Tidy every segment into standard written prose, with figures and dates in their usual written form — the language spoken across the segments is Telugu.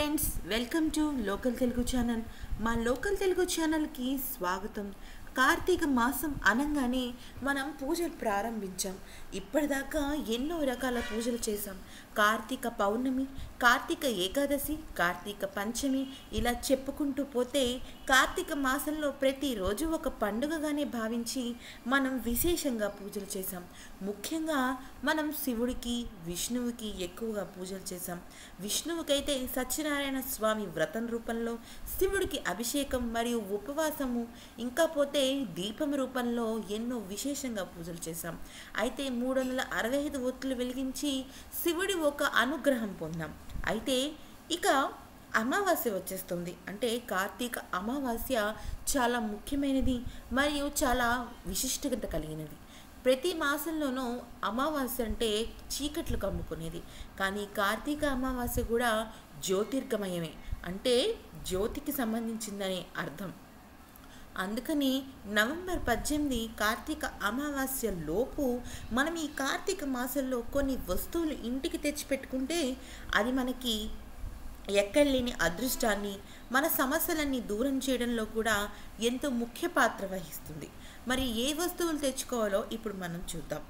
Friends, welcome to local Telugu channel. మా లోకల్ తెలుగు ఛానల్కి స్వాగతం. కార్తీక మాసం అనగానే మనం పూజలు ప్రారంభించాం. ఇప్పటిదాకా ఎన్నో రకాల పూజలు చేసాం. కార్తీక పౌర్ణమి, కార్తీక ఏకాదశి, కార్తీక పంచమి, ఇలా చెప్పుకుంటూ పోతే కార్తీక మాసంలో ప్రతిరోజు ఒక పండుగగానే భావించి మనం విశేషంగా పూజలు చేసాం. ముఖ్యంగా మనం శివుడికి, విష్ణువుకి ఎక్కువగా పూజలు చేసాం. విష్ణువుకైతే సత్యనారాయణ స్వామి వ్రతం రూపంలో, శివుడికి అభిషేకం మరియు ఉపవాసము, ఇంకా పోతే దీపం రూపంలో ఎన్నో విశేషంగా పూజలు చేశాం. అయితే 365 ఒత్తులు వెలిగించి శివుడి ఒక అనుగ్రహం పొందాం. అయితే ఇక అమావాస్య వచ్చేస్తుంది. అంటే కార్తీక అమావాస్య చాలా ముఖ్యమైనది మరియు చాలా విశిష్టత కలిగినది. ప్రతి మాసంలోనూ అమావాస్య అంటే చీకట్లు కమ్ముకునేది. కానీ కార్తీక అమావాస్య కూడా జ్యోతిర్గమయమే, అంటే జ్యోతికి సంబంధించిందనే అర్థం. అందుకని నవంబర్ 18 కార్తీక అమావాస్య లోపు మనం ఈ కార్తీక మాసంలో కొన్ని వస్తువులు ఇంటికి తెచ్చిపెట్టుకుంటే అది మనకి ఎక్కడలేని అదృష్టాన్ని, మన సమస్యలన్నీ దూరం చేయడంలో కూడా ఎంతో ముఖ్య పాత్ర వహిస్తుంది. మరి ఏ వస్తువులు తెచ్చుకోవాలో ఇప్పుడు మనం చూద్దాం.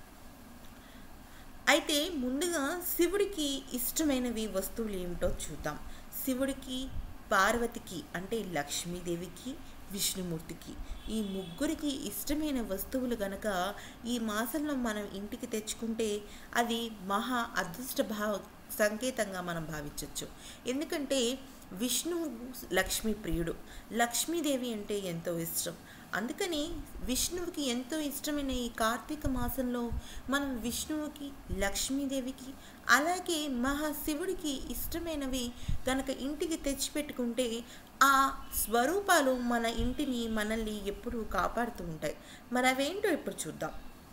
అయితే ముందుగా శివుడికి ఇష్టమైనవి వస్తువులు ఏమిటో చూద్దాం. శివుడికి, పార్వతికి అంటే లక్ష్మీదేవికి, విష్ణుమూర్తికి, ఈ ముగ్గురికి ఇష్టమైన వస్తువులు గనక ఈ మాసంలో మనం ఇంటికి తెచ్చుకుంటే అది మహా అదృష్ట సంకేతంగా మనం భావించవచ్చు. ఎందుకంటే విష్ణువు లక్ష్మీ ప్రియుడు, లక్ష్మీదేవి అంటే ఎంతో ఇష్టం. అందుకని విష్ణువుకి ఎంతో ఇష్టమైన ఈ కార్తీక మాసంలో మనం విష్ణువుకి, లక్ష్మీదేవికి, అలాగే మహాశివుడికి ఇష్టమైనవి కనుక ఇంటికి తెచ్చిపెట్టుకుంటే ఆ స్వరూపాలు మన ఇంటిని, మనల్ని ఎప్పుడూ కాపాడుతూ ఉంటాయి. మరి అవేంటో ఇప్పుడు చూద్దాం.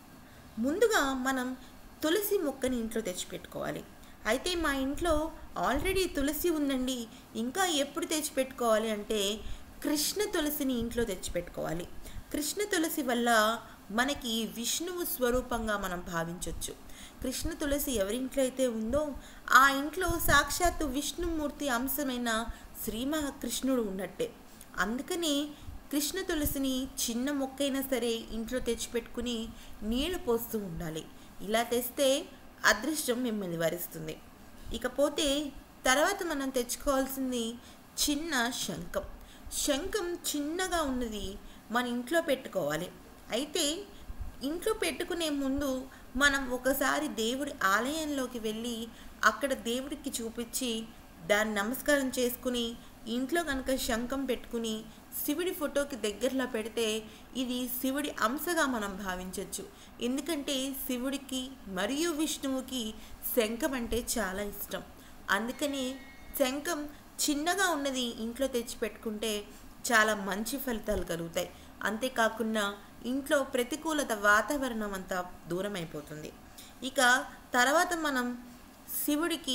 ముందుగా మనం తులసి మొక్కని ఇంట్లో తెచ్చిపెట్టుకోవాలి. అయితే మా ఇంట్లో ఆల్రెడీ తులసి ఉందండి, ఇంకా ఎప్పుడు తెచ్చిపెట్టుకోవాలి అంటే కృష్ణ తులసిని ఇంట్లో తెచ్చిపెట్టుకోవాలి. కృష్ణ తులసి వల్ల మనకి విష్ణువు స్వరూపంగా మనం భావించవచ్చు. కృష్ణ తులసి ఎవరింట్లో అయితే ఉందో ఆ ఇంట్లో సాక్షాత్తు విష్ణుమూర్తి అంశమైన శ్రీ మహాకృష్ణుడు ఉన్నట్టే. అందుకని కృష్ణ తులసిని చిన్న మొక్కైనా సరే ఇంట్లో తెచ్చిపెట్టుకుని నీళ్లు పోస్తూ ఉండాలి. ఇలా తెస్తే అదృష్టం మిమ్మల్ని వరిస్తుంది. ఇకపోతే తర్వాత మనం తెచ్చుకోవాల్సింది చిన్న శంఖం. శంఖం చిన్నగా ఉన్నది మన ఇంట్లో పెట్టుకోవాలి. అయితే ఇంట్లో పెట్టుకునే ముందు మనం ఒకసారి దేవుడి ఆలయంలోకి వెళ్ళి అక్కడ దేవుడికి చూపించి దాన్ని నమస్కారం చేసుకుని ఇంట్లో కనుక శంఖం పెట్టుకుని శివుడి ఫోటోకి దగ్గరలో పెడితే ఇది శివుడి అంశగా మనం భావించవచ్చు. ఎందుకంటే శివుడికి మరియు విష్ణువుకి శంఖం అంటే చాలా ఇష్టం. అందుకని శంఖం చిన్నగా ఉన్నది ఇంట్లో తెచ్చిపెట్టుకుంటే చాలా మంచి ఫలితాలు కలుగుతాయి. అంతేకాకుండా ఇంట్లో ప్రతికూలత వాతావరణం అంతా దూరం అయిపోతుంది. ఇక తర్వాత మనం శివుడికి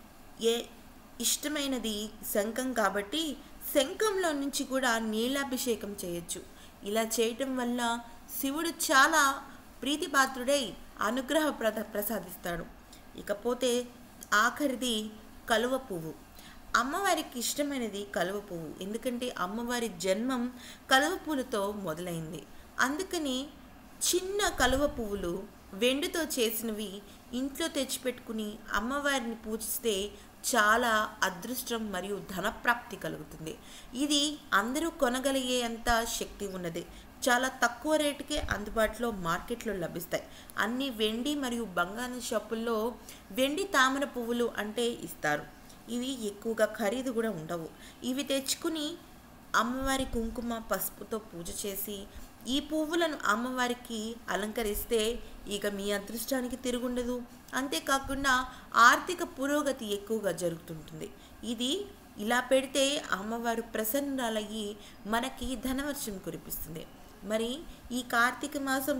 ఇష్టమైనది శంఖం కాబట్టి శంఖంలో నుంచి కూడా నీలాభిషేకం చేయొచ్చు. ఇలా చేయటం వల్ల శివుడు చాలా ప్రీతిపాత్రుడై అనుగ్రహ ప్రసాదిస్తాడు. ఇకపోతే ఆఖరిది కలువ పువ్వు. అమ్మవారికి ఇష్టమైనది కలువ పువ్వు. ఎందుకంటే అమ్మవారి జన్మం కలువ పువ్వులతో మొదలైంది. అందుకని చిన్న కలువ పువ్వులు వెండితో చేసినవి ఇంట్లో తెచ్చిపెట్టుకుని అమ్మవారిని పూజిస్తే చాలా అదృష్టం మరియు ధనప్రాప్తి కలుగుతుంది. ఇది అందరూ కొనగలిగేంత శక్తి ఉన్నది. చాలా తక్కువ రేటుకే అందుబాటులో మార్కెట్లో లభిస్తాయి. అన్ని వెండి మరియు బంగారం షాపుల్లో వెండి తామర పువ్వులు అంటే ఇస్తారు. ఇవి ఎక్కువగా ఖరీదు కూడా ఉండవు. ఇవి తెచ్చుకుని అమ్మవారి కుంకుమ, పసుపుతో పూజ చేసి ఈ పువ్వులను అమ్మవారికి అలంకరిస్తే ఇక మీ అదృష్టానికి తిరుగుండదు. అంతేకాకుండా ఆర్థిక పురోగతి ఎక్కువగా జరుగుతుంటుంది. ఇది ఇలా పెడితే అమ్మవారు ప్రసన్నురాలయ్యి మనకి ధనవర్షం కురిపిస్తుంది. మరి ఈ కార్తీక మాసం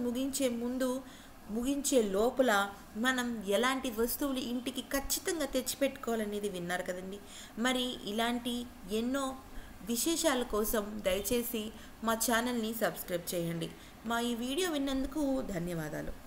ముగించే లోపల మనం ఎలాంటి వస్తువులు ఇంటికి ఖచ్చితంగా తెచ్చిపెట్టుకోవాలనేది విన్నారు కదండి. మరి ఇలాంటి ఎన్నో విశేషాల కోసం దయచేసి మా ఛానల్ని సబ్స్క్రైబ్ చేయండి. మా ఈ వీడియో విన్నందుకు ధన్యవాదాలు.